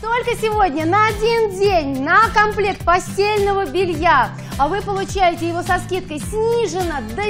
Только сегодня на один день на комплект постельного белья, а вы получаете его со скидкой сниженно до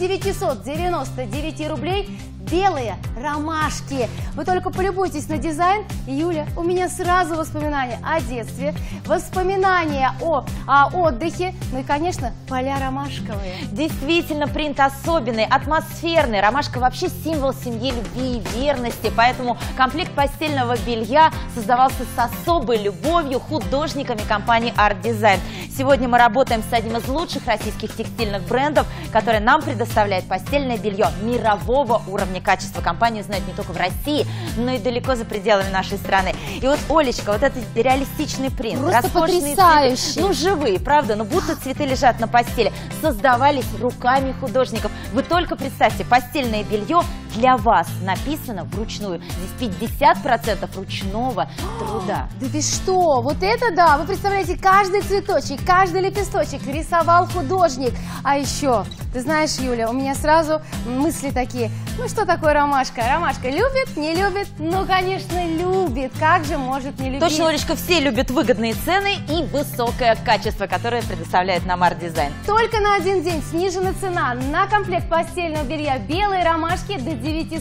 999 рублей. Белые ромашки. Вы только полюбуйтесь на дизайн. Юля, у меня сразу воспоминания о детстве, воспоминания о отдыхе, ну и, конечно, поля ромашковые. Действительно, принт особенный, атмосферный. Ромашка вообще символ семьи, любви и верности, поэтому комплект постельного белья создавался с особой любовью художниками компании Art Design. Сегодня мы работаем с одним из лучших российских текстильных брендов, который нам предоставляет постельное белье мирового уровня качества. Компанию знают не только в России, но и далеко за пределами нашей страны. И вот, Олечка, вот этот реалистичный принт, просто потрясающий. Цветы, ну живые, правда, но будто цветы лежат на постели, создавались руками художников. Вы только представьте, постельное белье для вас написано вручную. Здесь 50% ручного труда. Да ты что, вот это да! Вы представляете, каждый цветочек, каждый лепесточек рисовал художник. А еще, ты знаешь, Юля, у меня сразу мысли такие, ну что такое ромашка? Ромашка любит, не любит? Ну, конечно, любит. Как же может не любить? Точно, Олечка, все любят выгодные цены и высокое качество, которое предоставляет нам Art Design. Только на один день снижена цена на комплект постельного белья белые ромашки до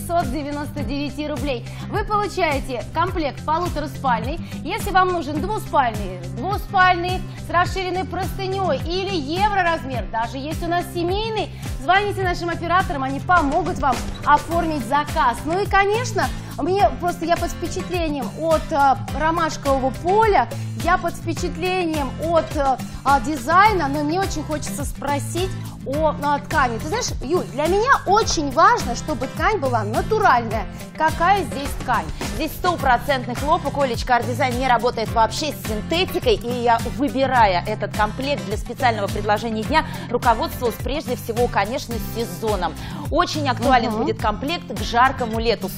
999 рублей. Вы получаете комплект полутораспальный. Если вам нужен двуспальный с расширенной простыней или евроразмер, даже есть у нас семейный, звоните нашим операторам, они помогут вам оформить заказ. Ну и, конечно, я под впечатлением от ромашкового поля, я под впечатлением от дизайна, но мне очень хочется спросить о ткани. Ты знаешь, Юль, для меня очень важно, чтобы ткань была натуральная. Какая здесь ткань? Здесь 100% хлопок. Олечка, Art Design не работает вообще с синтетикой. И я, выбирая этот комплект для специального предложения дня, руководствовалась прежде всего, конечно, сезоном. Очень актуален будет комплект к жаркому лету.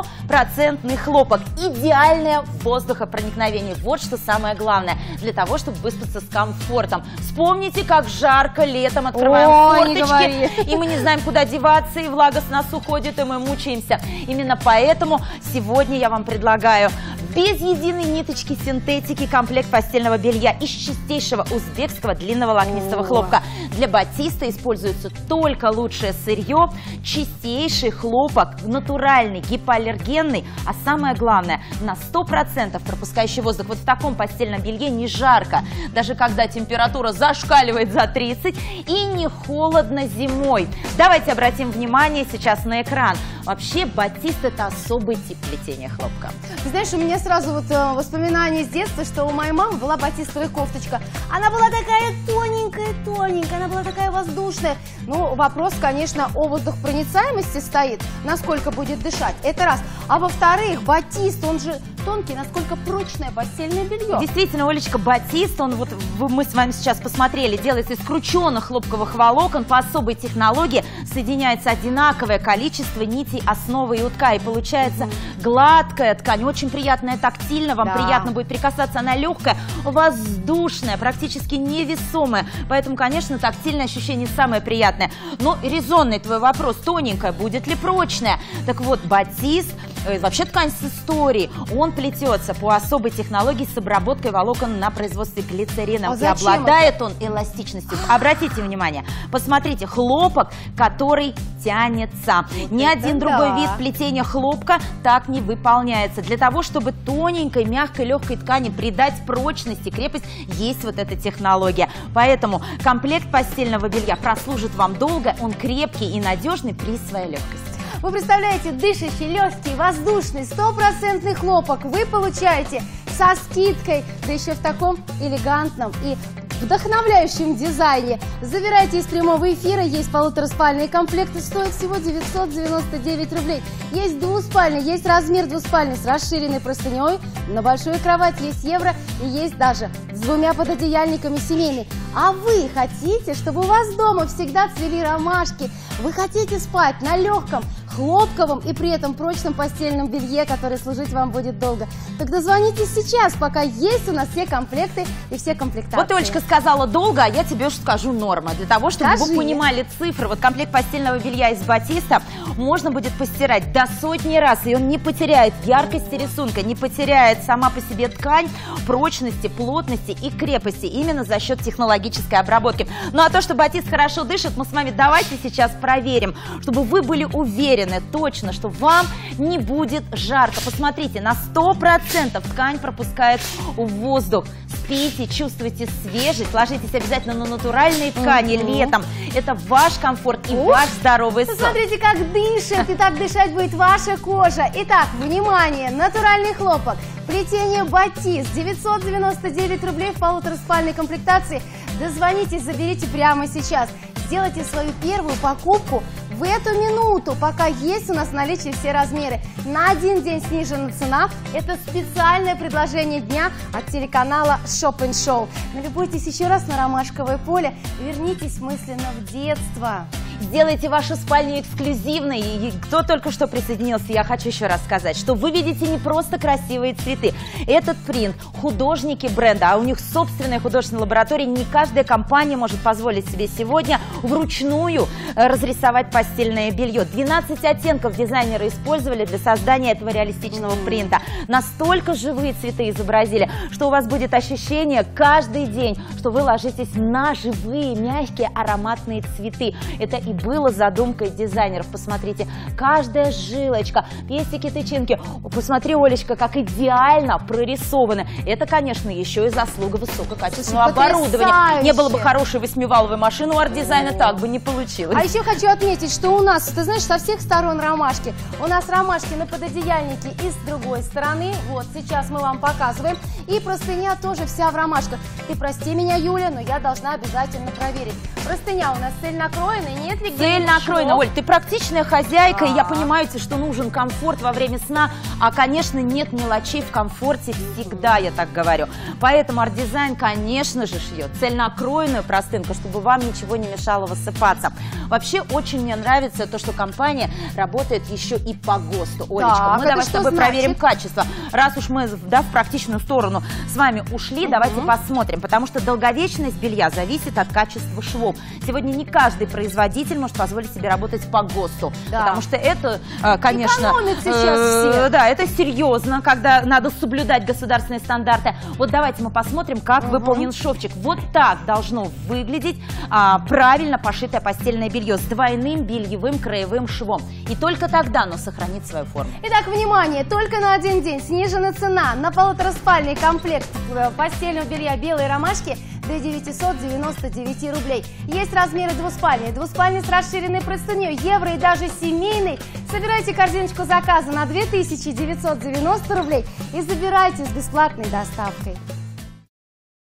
100% хлопок. Идеальное воздухопроникновение. Вот что самое главное. Для того, чтобы выспаться с комфортом. Вспомните, как жарко летом. Открываем форточки, и мы не знаем, куда деваться, и влага с нас уходит, и мы мучаемся. Именно поэтому сегодня я вам предлагаю без единой ниточки синтетики комплект постельного белья из чистейшего узбекского длинного волокнистого хлопка. Для батиста используется только лучшее сырье, чистейший хлопок, натуральный, гипоаллергенный, а самое главное, на 100% пропускающий воздух. Вот в таком постельном белье не жарко, даже когда температура зашкаливает за 30, и не холодно зимой. Давайте обратим внимание сейчас на экран. Вообще батист — это особый тип плетения хлопка. Ты знаешь, у меня сразу вот воспоминания с детства, что у моей мамы была батистовая кофточка. Она была такая тоненькая, она была такая воздушная. Ну, вопрос, конечно, о воздухопроницаемости стоит, насколько будет дышать. Это раз. А во-вторых, батист, он же тонкий, насколько прочное постельное белье. Действительно, Олечка, батист, он вот мы с вами сейчас посмотрели, делается из крученных хлопковых волокон по особой технологии, соединяется одинаковое количество нитей основы и утка, и получается гладкая ткань, очень приятная тактильно, вам приятно будет прикасаться, она легкая, воздушная, практически невесомая, поэтому, конечно, тактильное ощущение самое приятное. Но резонный твой вопрос, тоненькая, будет ли прочная? Так вот, батист, вообще ткань с историей, он плетется по особой технологии с обработкой волокон на производстве глицерином. И обладает он эластичностью. Обратите внимание, посмотрите, хлопок, который тянется. Ни один другой вид плетения хлопка так не выполняется. Для того, чтобы тоненькой, мягкой, легкой ткани придать прочность и крепость, есть вот эта технология. Поэтому комплект постельного белья прослужит вам долго, он крепкий и надежный при своей легкости. Вы представляете, дышащий, легкий, воздушный, 100% хлопок вы получаете со скидкой, да еще в таком элегантном и вдохновляющем дизайне. Забирайте из прямого эфира, есть полутораспальные комплекты, стоят всего 999 рублей. Есть двуспальный, есть размер двуспальный с расширенной простыней, на большую кровать есть евро и есть даже с двумя пододеяльниками семейный. А вы хотите, чтобы у вас дома всегда цвели ромашки? Вы хотите спать на легком, хлопковом и при этом прочном постельном белье, которое служить вам будет долго. Тогда звоните сейчас, пока есть у нас все комплекты и все комплектации. Вот Олечка сказала долго, а я тебе уж скажу норма. Для того, чтобы вы понимали цифры, вот комплект постельного белья из батиста можно будет постирать до 100 раз, и он не потеряет яркости рисунка, не потеряет сама по себе ткань, прочности, плотности и крепости, именно за счет технологической обработки. Ну а то, что батист хорошо дышит, мы с вами давайте сейчас проверим, чтобы вы были уверены точно, что вам не будет жарко. Посмотрите, на 100% ткань пропускает воздух. Спите, чувствуйте свежесть, ложитесь обязательно на натуральные ткани летом. Это ваш комфорт и ваш здоровый сон. Посмотрите, как дышит, и так дышать будет ваша кожа. Итак, внимание, натуральный хлопок, плетение батист, 999 рублей в полутораспальной комплектации. Дозвонитесь, заберите прямо сейчас. Сделайте свою первую покупку в эту минуту, пока есть у нас в наличии все размеры. На один день снижена цена. Это специальное предложение дня от телеканала Shop & Show. Налюбуйтесь еще раз на ромашковое поле и вернитесь мысленно в детство. Сделайте вашу спальню эксклюзивной. И кто только что присоединился, я хочу еще раз сказать, что вы видите не просто красивые цветы. Этот принт художники бренда, а у них собственная художественная лаборатория. Не каждая компания может позволить себе сегодня вручную разрисовать постельное белье. 12 оттенков дизайнеры использовали для создания этого реалистичного принта. Настолько живые цветы изобразили, что у вас будет ощущение каждый день, что вы ложитесь на живые, мягкие, ароматные цветы. Это и было задумкой дизайнеров. Посмотрите, каждая жилочка, пестики, тычинки. Посмотри, Олечка, как идеально прорисованы. Это, конечно, еще и заслуга высококачественного оборудования. Не было бы хорошей 8-валовой машины у арт-дизайна, так бы не получилось. А еще хочу отметить, что у нас, ты знаешь, со всех сторон ромашки. У нас ромашки на пододеяльнике и с другой стороны. Вот, сейчас мы вам показываем. И простыня тоже вся в ромашках. Ты прости меня, Юля, но я должна обязательно проверить. Простыня у нас цельнокроенная, нет ли где-нибудь цельнокроенная. Оль, ты практичная хозяйка, и я понимаю, что нужен комфорт во время сна. А, конечно, нет мелочей в комфорте всегда, я так говорю. Поэтому арт-дизайн, конечно же, шьет цельнокроенную простынку, чтобы вам ничего не мешало высыпаться. Вообще, очень мне нравится то, что компания работает еще и по ГОСТу. Олечка, так, мы давай с тобой проверим качество. Раз уж мы в практичную сторону с вами ушли, давайте посмотрим, потому что долговечность белья зависит от качества швов. Сегодня не каждый производитель может позволить себе работать по ГОСТу, потому что это, конечно, да, это серьезно, когда надо соблюдать государственные стандарты. Вот давайте мы посмотрим, как выполнен шовчик. Вот так должно выглядеть правильно пошитое постельное белье с двойным бельевым краевым швом. И только тогда оно сохранит свою форму. Итак, внимание, только на один день снижена цена на полутораспальный комплект постельного белья белой ромашки до 999 рублей. Есть размеры двуспальни с расширенной простыней, евро и даже семейный. Собирайте корзиночку заказа на 2990 рублей и забирайте с бесплатной доставкой.